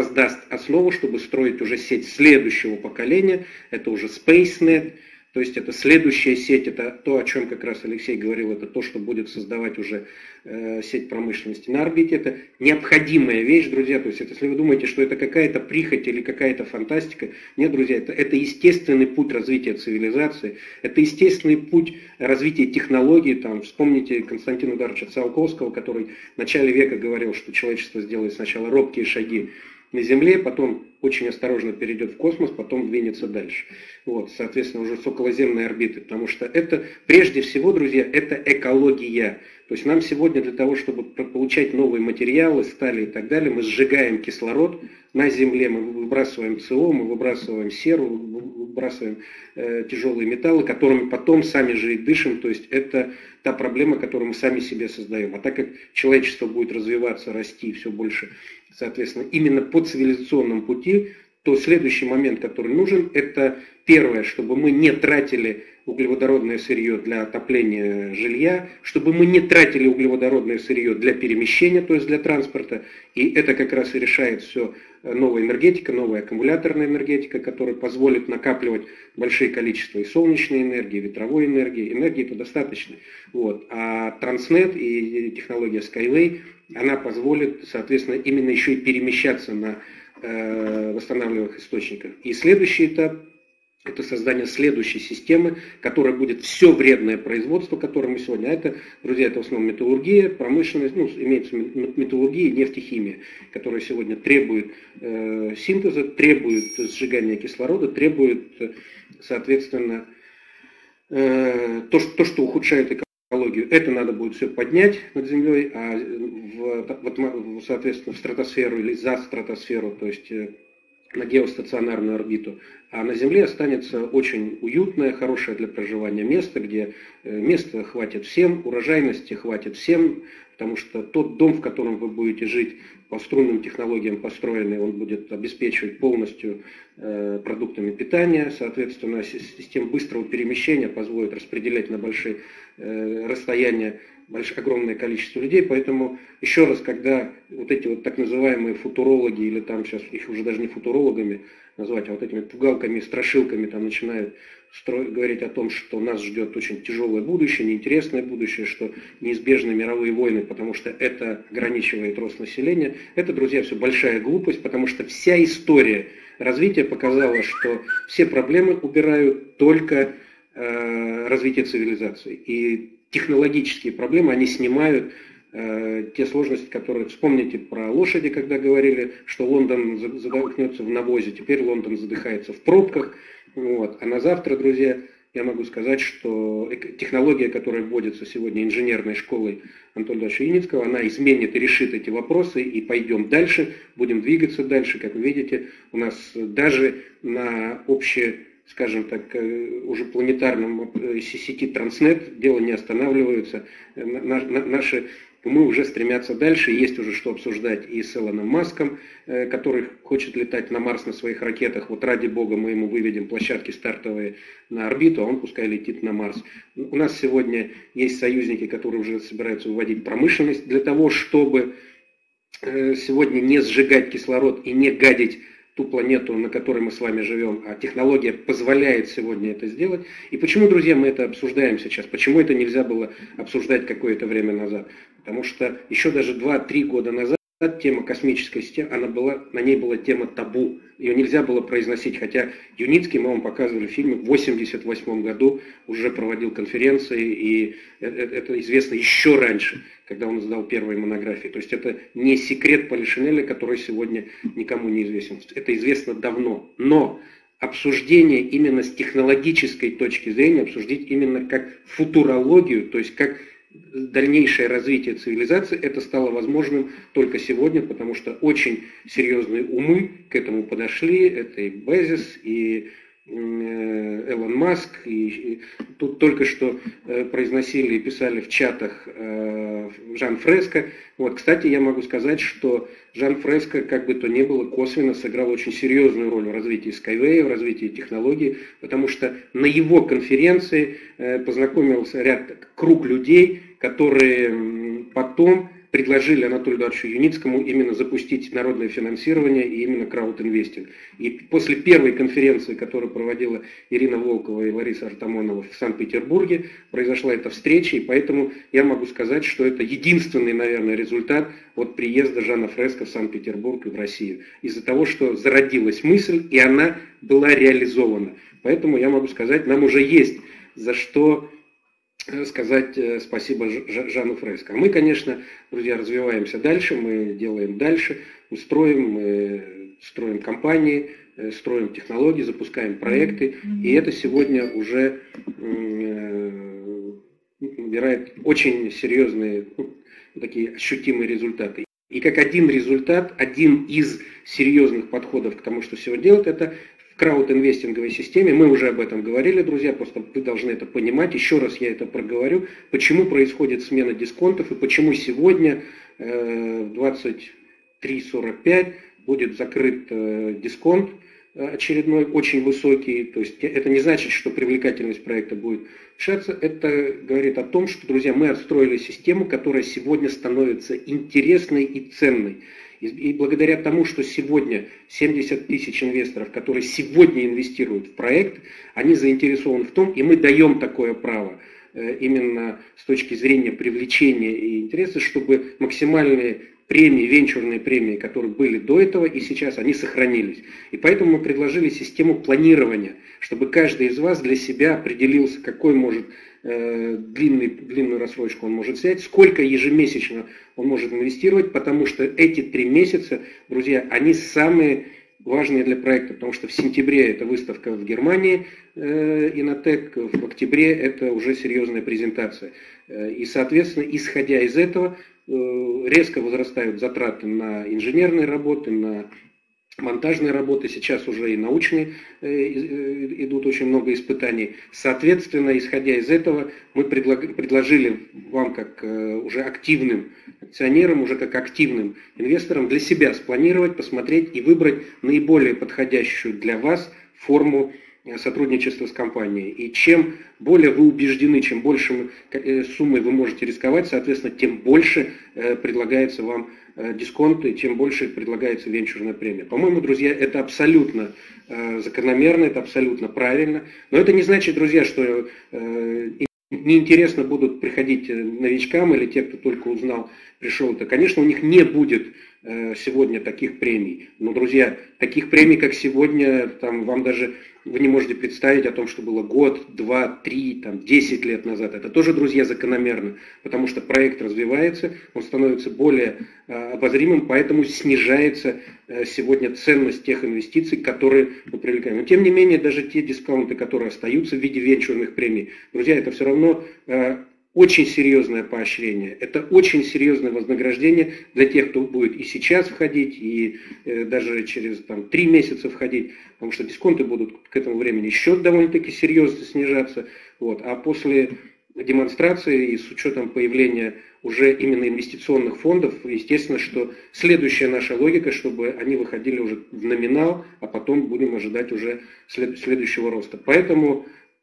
основу, чтобы строить уже сеть следующего поколения, это уже SpaceNet. То есть это следующая сеть, это то, о чем как раз Алексей говорил, это то, что будет создавать уже сеть промышленности на орбите. Это необходимая вещь, друзья. То есть это, если вы думаете, что это какая-то прихоть или какая-то фантастика, нет, друзья, это естественный путь развития цивилизации, это естественный путь развития технологий. Там, вспомните Константина Эдуардовича Циолковского, который в начале века говорил, что человечество сделает сначала робкие шаги на Земле, потом очень осторожно перейдет в космос, потом двинется дальше. Вот, соответственно, уже с околоземной орбиты. Потому что это, прежде всего, друзья, это экология. То есть нам сегодня для того, чтобы получать новые материалы, стали и так далее, мы сжигаем кислород на Земле, мы выбрасываем СО, мы выбрасываем серу, выбрасываем тяжелые металлы, которыми потом сами же и дышим. То есть это та проблема, которую мы сами себе создаем. А так как человечество будет развиваться, расти все больше, соответственно, именно по цивилизационному пути, то следующий момент, который нужен, это первое, чтобы мы не тратили углеводородное сырье для отопления жилья, чтобы мы не тратили углеводородное сырье для перемещения, то есть для транспорта. И это как раз и решает все новая энергетика, новая аккумуляторная энергетика, которая позволит накапливать большие количества и солнечной энергии, и ветровой энергии. Энергии-то достаточно. Вот. А Транснет и технология Skyway, она позволит, соответственно, именно еще и перемещаться на восстанавливаемых источниках. И следующий этап – это создание следующей системы, которая будет все вредное производство, которое мы сегодня. А это, друзья, это в основном металлургия, промышленность, ну, имеется металлургия и нефтехимия, которая сегодня требует синтеза, требует сжигания кислорода, требует, соответственно, то, что ухудшает экологию. Это надо будет все поднять над землей, а соответственно, в стратосферу или за стратосферу, то есть на геостационарную орбиту. А на Земле останется очень уютное, хорошее для проживания место, где места хватит всем, урожайности хватит всем, потому что тот дом, в котором вы будете жить, по струнным технологиям построенный, он будет обеспечивать полностью продуктами питания, соответственно, система быстрого перемещения позволит распределять на большие расстояния огромное количество людей, поэтому еще раз, когда вот эти вот так называемые футурологи, или там сейчас их уже даже не футурологами назвать, а вот этими пугалками, страшилками там начинают говорить о том, что нас ждет очень тяжелое будущее, неинтересное будущее, что неизбежны мировые войны, потому что это ограничивает рост населения, это, друзья, все большая глупость, потому что вся история развития показала, что все проблемы убирают только развитие цивилизации. И технологические проблемы, они снимают те сложности, которые... Вспомните про лошади, когда говорили, что Лондон задохнется в навозе, теперь Лондон задыхается в пробках. Вот. А на завтра, друзья, я могу сказать, что технология, которая вводится сегодня инженерной школой Анатолия Ильича Яницкого, она изменит и решит эти вопросы, и пойдем дальше, будем двигаться дальше. Как вы видите, у нас даже на общее, скажем так, уже планетарном сети Транснет дело не останавливается. Наши умы уже стремятся дальше, есть уже что обсуждать и с Илоном Маском, который хочет летать на Марс на своих ракетах. Вот ради бога мы ему выведем площадки стартовые на орбиту, а он пускай летит на Марс. У нас сегодня есть союзники, которые уже собираются выводить промышленность для того, чтобы сегодня не сжигать кислород и не гадить ту планету, на которой мы с вами живем, а технология позволяет сегодня это сделать. И почему, друзья, мы это обсуждаем сейчас? Почему это нельзя было обсуждать какое-то время назад? Потому что еще даже 2-3 года назад тема космической системы, на ней была тема табу. Ее нельзя было произносить, хотя Юницкий, мы вам показывали в фильме, в 1988 году уже проводил конференции, и это известно еще раньше, когда он издал первые монографии. То есть это не секрет Полишинеля, который сегодня никому не известен. Это известно давно. Но обсуждение именно с технологической точки зрения, обсудить именно как футурологию, то есть как дальнейшее развитие цивилизации, это стало возможным только сегодня, потому что очень серьезные умы к этому подошли. Это и Безос, и Элон Маск, и тут только что произносили и писали в чатах Жан Фреско. Вот, кстати, я могу сказать, что Жан Фреско, как бы то ни было, косвенно сыграл очень серьезную роль в развитии Skyway, в развитии технологий, потому что на его конференции познакомился круг людей, которые потом предложили Анатолию Эдуардовичу Юницкому именно запустить народное финансирование и именно краудинвестинг. И после первой конференции, которую проводила Ирина Волкова и Лариса Артамонова в Санкт-Петербурге, произошла эта встреча, и поэтому я могу сказать, что это единственный, наверное, результат от приезда Жана Фреско в Санкт-Петербург и в Россию. Из-за того, что зародилась мысль, и она была реализована. Поэтому я могу сказать, нам уже есть за что сказать спасибо Жану Фреско. А мы, конечно, друзья, развиваемся дальше, мы делаем дальше, мы строим компании, строим технологии, запускаем проекты, и это сегодня уже набирает очень серьезные, такие ощутимые результаты. И как один результат, один из серьезных подходов к тому, что сегодня делать, это краудинвестинговой системе, мы уже об этом говорили, друзья, просто вы должны это понимать, еще раз я это проговорю, почему происходит смена дисконтов и почему сегодня в 23:45 будет закрыт дисконт очередной, очень высокий, то есть это не значит, что привлекательность проекта будет решаться, это говорит о том, что, друзья, мы отстроили систему, которая сегодня становится интересной и ценной. И благодаря тому, что сегодня 70 тысяч инвесторов, которые сегодня инвестируют в проект, они заинтересованы в том, и мы даем такое право, именно с точки зрения привлечения и интереса, чтобы максимальные премии, венчурные премии, которые были до этого и сейчас, они сохранились. И поэтому мы предложили систему планирования, чтобы каждый из вас для себя определился, какой может длинную рассрочку он может взять, сколько ежемесячно он может инвестировать, потому что эти 3 месяца, друзья, они самые важные для проекта, потому что в сентябре это выставка в Германии, Инотек, в октябре это уже серьезная презентация. И, соответственно, исходя из этого, резко возрастают затраты на инженерные работы, на монтажные работы, сейчас уже и научные идут очень много испытаний. Соответственно, исходя из этого, мы предложили вам как уже активным акционерам, уже как активным инвесторам для себя спланировать, посмотреть и выбрать наиболее подходящую для вас форму сотрудничества с компанией. И чем более вы убеждены, чем больше суммой вы можете рисковать, соответственно, тем больше предлагается вам дисконты, тем больше предлагается венчурная премия. По-моему, друзья, это абсолютно закономерно, это абсолютно правильно. Но это не значит, друзья, что неинтересно будут приходить новичкам или те, кто только узнал, пришел. Это, конечно, у них не будет сегодня таких премий. Но, друзья, таких премий, как сегодня, там, вам даже вы не можете представить о том, что было год, 2, 3, 10 лет назад. Это тоже, друзья, закономерно, потому что проект развивается, он становится более обозримым, поэтому снижается сегодня ценность тех инвестиций, которые мы привлекаем. Но, тем не менее, даже те дисконты, которые остаются в виде венчурных премий, друзья, это все равно очень серьезное поощрение, это очень серьезное вознаграждение для тех, кто будет и сейчас входить, и даже через 3 месяца входить, потому что дисконты будут к этому времени еще довольно-таки серьезно снижаться. Вот. А после демонстрации и с учетом появления уже именно инвестиционных фондов, естественно, что следующая наша логика, чтобы они выходили уже в номинал, а потом будем ожидать уже следующего роста. Поэтому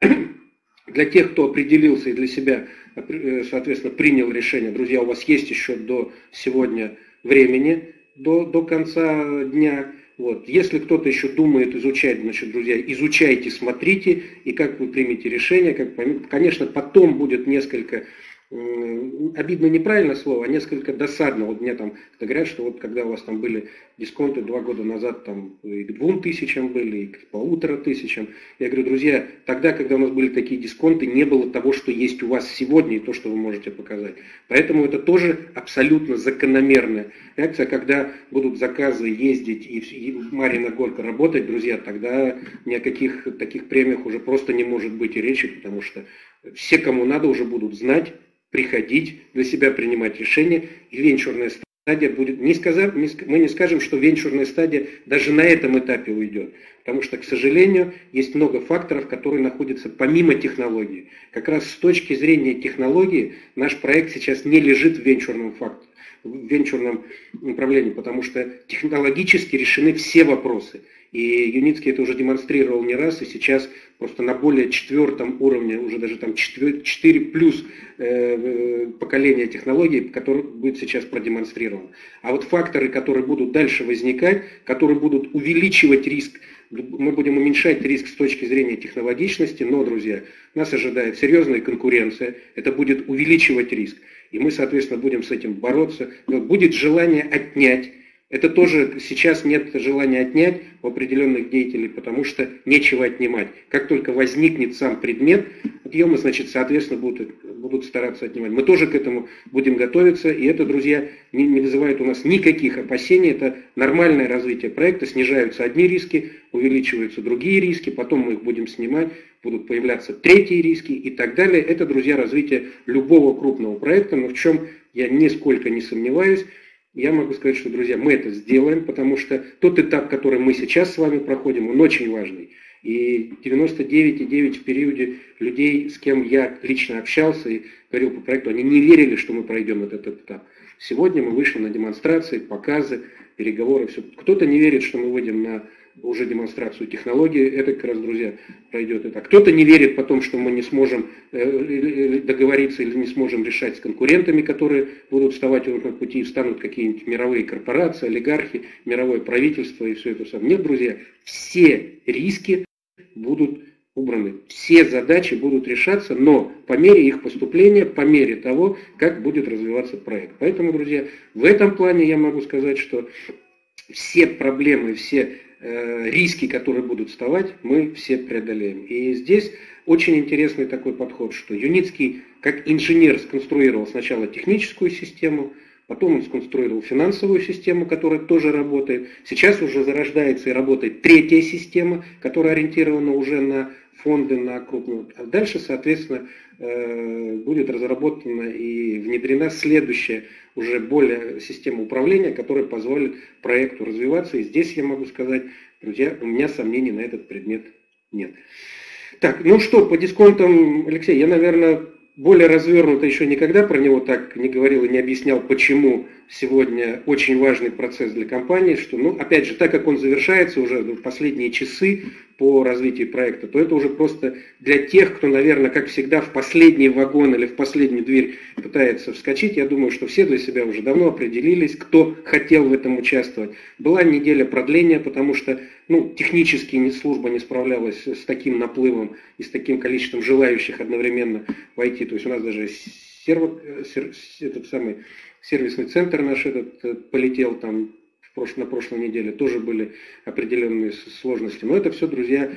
для тех, кто определился и для себя, соответственно, принял решение, друзья, у вас есть еще до сегодня времени, до конца дня. Вот. Если кто-то еще думает изучать, значит, друзья, изучайте, смотрите, и как вы примете решение, конечно, потом будет несколько, обидно неправильное слово, а несколько досадно. Вот мне там говорят, что вот когда у вас там были дисконты 2 года назад, там и к 2000 были, и к 1500. Я говорю, друзья, тогда, когда у нас были такие дисконты, не было того, что есть у вас сегодня, и то, что вы можете показать. Поэтому это тоже абсолютно закономерная реакция. Когда будут заказы ездить и Марьина Горка работать, друзья, тогда ни о каких таких премиях уже просто не может быть и речи, потому что все, кому надо, уже будут знать, приходить, для себя принимать решения, и венчурная стадия будет, мы не скажем, что венчурная стадия даже на этом этапе уйдет, потому что, к сожалению, есть много факторов, которые находятся помимо технологии. Как раз с точки зрения технологии наш проект сейчас не лежит в венчурном направлении, потому что технологически решены все вопросы. И Юницкий это уже демонстрировал не раз, и сейчас просто на более 4-м уровне, уже даже там 4 плюс поколения технологий, который будет сейчас продемонстрирован. А вот факторы, которые будут дальше возникать, которые будут увеличивать риск, мы будем уменьшать риск с точки зрения технологичности, но, друзья, нас ожидает серьезная конкуренция, это будет увеличивать риск, и мы, соответственно, будем с этим бороться. Будет желание отнять. Это тоже сейчас нет желания отнять у определенных деятелей, потому что нечего отнимать. Как только возникнет сам предмет отъема, значит, соответственно, будут стараться отнимать. Мы тоже к этому будем готовиться, и это, друзья, не вызывает у нас никаких опасений. Это нормальное развитие проекта. Снижаются одни риски, увеличиваются другие риски, потом мы их будем снимать, будут появляться третьи риски и так далее. Это, друзья, развитие любого крупного проекта, но в чем я нисколько не сомневаюсь. Я могу сказать, что, друзья, мы это сделаем, потому что тот этап, который мы сейчас с вами проходим, он очень важный. И 99,9 в периоде людей, с кем я лично общался и говорил по проекту, они не верили, что мы пройдем этот этап. Сегодня мы вышли на демонстрации, показы, переговоры, все. Кто-то не верит, что мы выйдем на уже демонстрацию технологии, это как раз, друзья, пройдет это. Кто-то не верит потом, что мы не сможем договориться или не сможем решать с конкурентами, которые будут вставать на пути и встанут какие-нибудь мировые корпорации, олигархи, мировое правительство и все это самое. Нет, друзья, все риски будут убраны, все задачи будут решаться, но по мере их поступления, по мере того, как будет развиваться проект. Поэтому, друзья, в этом плане я могу сказать, что все проблемы, все риски, которые будут вставать, мы все преодолеем. И здесь очень интересный такой подход, что Юницкий как инженер сконструировал сначала техническую систему, потом он сконструировал финансовую систему, которая тоже работает. Сейчас уже зарождается и работает третья система, которая ориентирована уже на фонды, на крупные. А дальше, соответственно, будет разработана и внедрена следующая, уже более система управления, которая позволит проекту развиваться. И здесь я могу сказать, друзья, у меня сомнений на этот предмет нет. Так, ну что, по дисконтам, Алексей, я, наверное, более развернуто еще никогда про него так не говорил и не объяснял, почему сегодня очень важный процесс для компании, что, ну, опять же, так как он завершается уже в последние часы по развитию проекта, то это уже просто для тех, кто, наверное, как всегда, в последний вагон или в последнюю дверь пытается вскочить. Я думаю, что все для себя уже давно определились, кто хотел в этом участвовать. Была неделя продления, потому что, ну, технически служба не справлялась с таким наплывом и с таким количеством желающих одновременно войти. То есть у нас даже этот самый сервисный центр наш этот полетел там на прошлой неделе, тоже были определенные сложности. Но это все, друзья,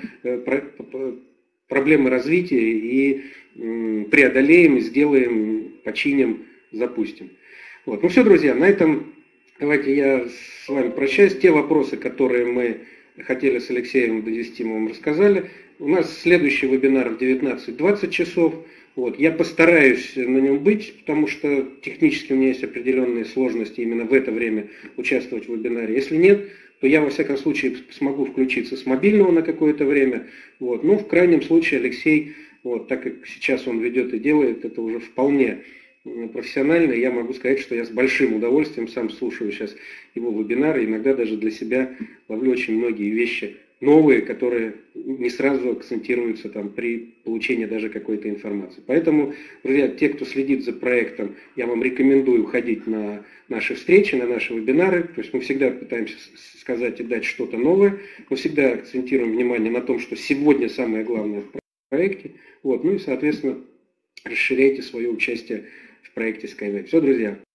проблемы развития, и преодолеем, сделаем, починим, запустим. Вот. Ну все, друзья, на этом давайте я с вами прощаюсь. Те вопросы, которые мы хотели с Алексеем довести, мы вам рассказали. У нас следующий вебинар в 19-20 часов. Вот. Я постараюсь на нем быть, потому что технически у меня есть определенные сложности именно в это время участвовать в вебинаре. Если нет, то я во всяком случае смогу включиться с мобильного на какое-то время. Вот. Ну, в крайнем случае Алексей Вот, так как сейчас он ведет и делает это уже вполне профессионально, я могу сказать, что я с большим удовольствием сам слушаю сейчас его вебинары, иногда даже для себя ловлю очень многие вещи новые, которые не сразу акцентируются там при получении даже какой-то информации. Поэтому, друзья, те, кто следит за проектом, я вам рекомендую ходить на наши встречи, на наши вебинары. То есть мы всегда пытаемся сказать и дать что-то новое. Мы всегда акцентируем внимание на том, что сегодня самое главное в проекте. Вот. Ну и, соответственно, расширяйте свое участие в проекте Skyway. Все, друзья.